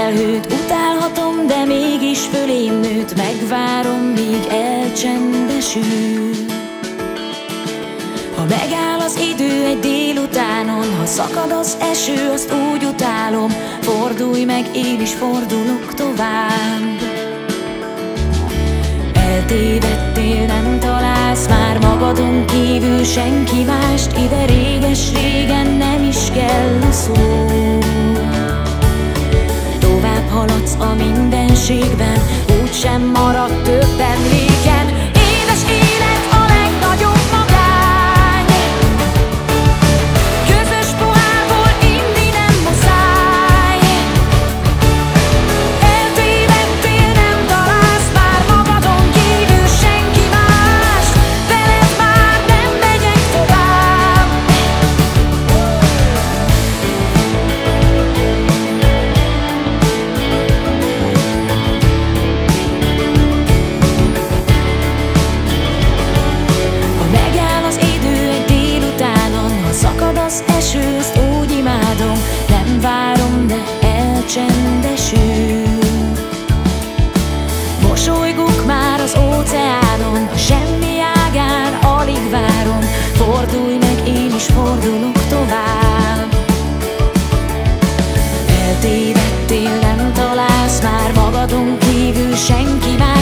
felhőt utálhatom, de mégis fölém nőtt. Megvárom, míg elcsendesül. Ha megáll az idő egy délutánon, ha szakad az eső, azt úgy utálom. Fordulj meg, én is fordulok tovább. Eltévedtél, nem találsz már magadon kívül senki mást. Ide réges-régen nem is kell a szó. Tovább haladsz a mindenségben, úgysem marad több emléken. Édes élet a legnagyobb magány. Közös pohárból inni nem muszáj. Eltévedtél, nem találsz már magadon kívül senki más. Veled már nem megyek tovább. Szakad az eső, azt úgy imádom. Nem várom, de elcsendesül. Mosolygok már az óceánon, a semmi ágán alig várom. Fordulj meg, én is fordulok tovább. Eltévedtél, nem találsz már magadon kívül senki más.